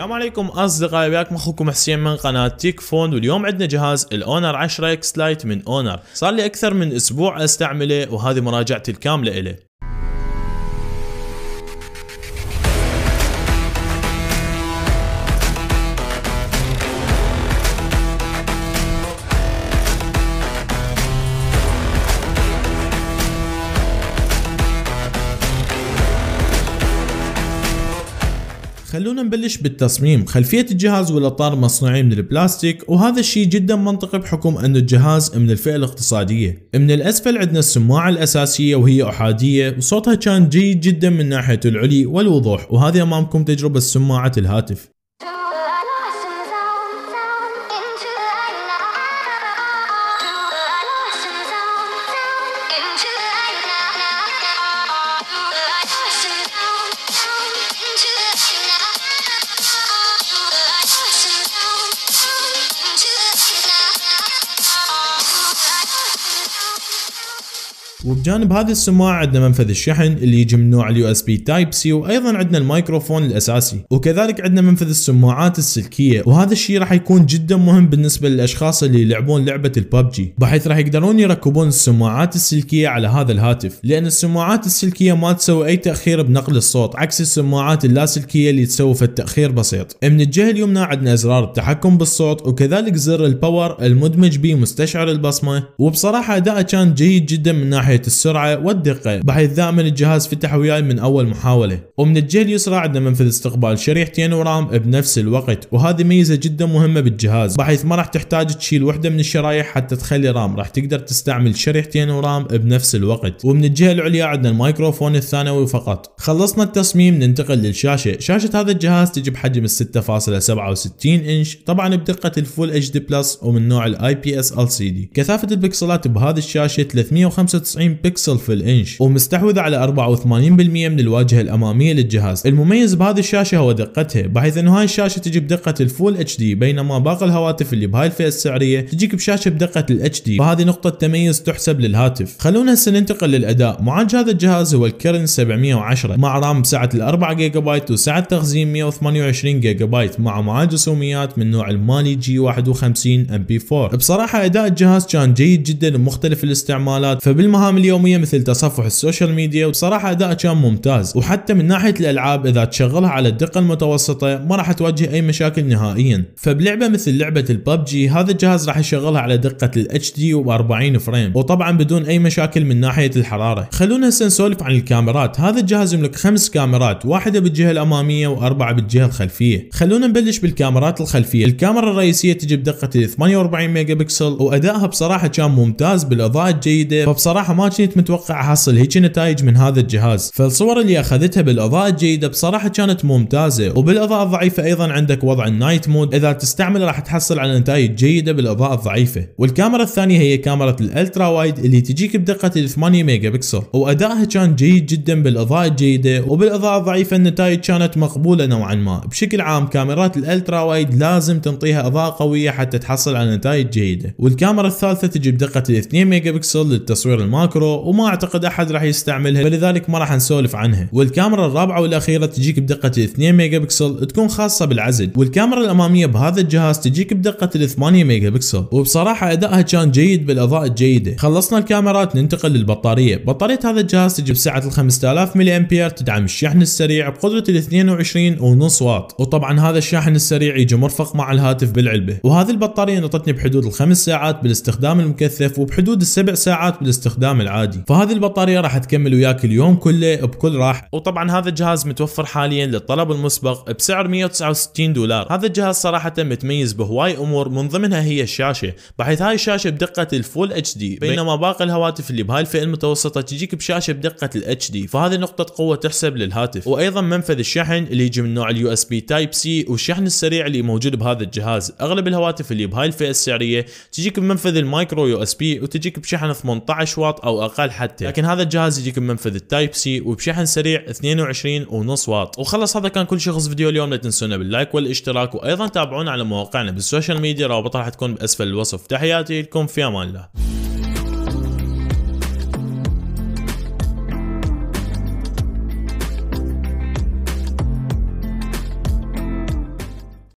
السلام عليكم اصدقائي، وياكم اخوكم حسين من قناه تيك فون. واليوم عندنا جهاز الاونر 10 اكس لايت من اونر. صار لي اكثر من اسبوع استعمله وهذه مراجعتي الكامله له. خلونا نبلش بالتصميم. خلفية الجهاز والاطار مصنوعين من البلاستيك، وهذا الشيء جدا منطقي بحكم انه الجهاز من الفئة الاقتصادية. من الاسفل عندنا السماعة الاساسية وهي احادية، وصوتها كان جيد جدا من ناحية العلي والوضوح، وهذه امامكم تجربة سماعة الهاتف. وبجانب هذه السماعة عندنا منفذ الشحن اللي يجي من نوع اليو اس بي تايب سي، وايضا عندنا الميكروفون الاساسي، وكذلك عندنا منفذ السماعات السلكية، وهذا الشيء راح يكون جدا مهم بالنسبة للاشخاص اللي يلعبون لعبة الببجي، بحيث راح يقدرون يركبون السماعات السلكية على هذا الهاتف، لان السماعات السلكية ما تسوي اي تأخير بنقل الصوت عكس السماعات اللاسلكية اللي تسوي في التأخير بسيط. من الجهة اليمنى عندنا ازرار التحكم بالصوت، وكذلك زر الباور المدمج به مستشعر البصمة، وبصراحة اداءه كان جيد جدا من ناحية السرعة والدقة، بحيث دائما الجهاز فتح وياي من اول محاولة. ومن الجهة اليسرى عندنا منفذ استقبال شريحتين ورام بنفس الوقت، وهذه ميزة جدا مهمة بالجهاز، بحيث ما راح تحتاج تشيل وحدة من الشرايح حتى تخلي رام، راح تقدر تستعمل شريحتين ورام بنفس الوقت. ومن الجهة العليا عندنا الميكروفون الثانوي فقط. خلصنا التصميم ننتقل للشاشة. شاشة هذا الجهاز تجي بحجم 6.67 انش، طبعا بدقة الفول اتش دي بلس ومن نوع الاي بي اس ال سي دي. كثافة البكسلات بهذه الشاشة 395 بكسل في الانش، ومستحوذة على 84% من الواجهة الامامية للجهاز. المميز بهذه الشاشة هو دقتها، بحيث انه هاي الشاشة تجي بدقة الفول اتش دي، بينما باقي الهواتف اللي بهاي الفئة السعرية تجيك بشاشة بدقة الاتش دي، فهذه نقطة تميز تحسب للهاتف. خلونا هسه ننتقل للاداء. معالج هذا الجهاز هو الكيرن 710 مع رام بسعة 4 جيجا بايت وسعة تخزين 128 جيجا بايت، مع معالج رسوميات من نوع المالي جي 51 ام بي 4. بصراحة اداء الجهاز كان جيد جدا بمختلف الاستعمالات، فبالمهام اليومية مثل تصفح السوشيال ميديا وبصراحة اداء كان ممتاز. وحتى من ناحية الالعاب اذا تشغلها على الدقة المتوسطة ما راح تواجه اي مشاكل نهائيا. فبلعبة مثل لعبة الببجي هذا الجهاز راح يشغلها على دقة الاتش دي و40 فريم، وطبعا بدون اي مشاكل من ناحية الحرارة. خلونا هسه نسولف عن الكاميرات. هذا الجهاز يملك 5 كاميرات، واحدة بالجهة الامامية و4 بالجهة الخلفية. خلونا نبلش بالكاميرات الخلفية. الكاميرا الرئيسية تجي بدقة 48 ميجا بكسل، وادائها بصراحة كان ممتاز بالاضاءة الجيدة، فبصراحة ما كنت متوقع احصل هيك نتائج من هذا الجهاز. فالصور اللي اخذتها بالاضاءة الجيدة بصراحة كانت ممتازة، وبالاضاءة الضعيفة ايضا عندك وضع النايت مود، اذا تستعمل راح تحصل على نتائج جيدة بالاضاءة الضعيفة. والكاميرا الثانية هي كاميرا الالترا وايد اللي تجيك بدقة 8 ميجا بكسل، وادائها كان جيد جدا بالاضاءة الجيدة، وبالاضاءة الضعيفة النتائج كانت مقبولة نوعا ما. بشكل عام كاميرات الالترا وايد لازم تنطيها اضاءة قوية حتى تحصل على نتائج جيدة. والكاميرا الثالثة تجي بدقة 2 ميجا بكسل للتصوير الماكرو، وما اعتقد احد راح يستعملها، فلذلك ما راح نسولف عنها. والكاميرا الرابعة والاخيرة تجيك بدقة 2 ميجا بكسل تكون خاصة بالعزل. والكاميرا الامامية بهذا الجهاز تجيك بدقة 8 ميجا بكسل، وبصراحة ادائها كان جيد بالاضاءة الجيدة. خلصنا الكاميرات ننتقل للبطارية. بطارية هذا الجهاز تجي بسعة 5000 ملي امبير، تدعم الشحن السريع بقدرة 22.5 واط، وطبعا هذا الشاحن السريع يجي مرفق مع الهاتف بالعلبة. وهذه البطارية نطتني بحدود 5 ساعات بالاستخدام المكثف، وبحدود 7 ساعات بالاستخدام العادي، فهذه البطارية راح تكمل وياك اليوم كله بكل راحة. وطبعا هذا الجهاز متوفر حاليا للطلب المسبق بسعر 169 دولار. هذا الجهاز صراحة متميز بهواي امور، من ضمنها هي الشاشة، بحيث هاي الشاشة بدقة الفول اتش دي، بينما باقي الهواتف اللي بهاي الفئة المتوسطة تجيك بشاشة بدقة الاتش دي، فهذه نقطة قوة تحسب للهاتف. وايضا منفذ الشحن اللي يجي من نوع اليو اس بي تايب سي، والشحن السريع اللي موجود بهذا الجهاز. اغلب الهواتف اللي بهاي الفئة السعرية تجيك بمنفذ المايكرو يو اس بي، وتجيك بشحن 18 واط او اقل حتى، لكن هذا الجهاز يجيك بمنفذ التايب سي وبشحن سريع 22.5 واط. وخلص هذا كان كل شيء يخص فيديو اليوم. لا تنسونا باللايك والاشتراك، وايضا تابعونا على مواقعنا بالسوشيال ميديا، رابطها راح تكون باسفل الوصف. تحياتي لكم، في امان الله.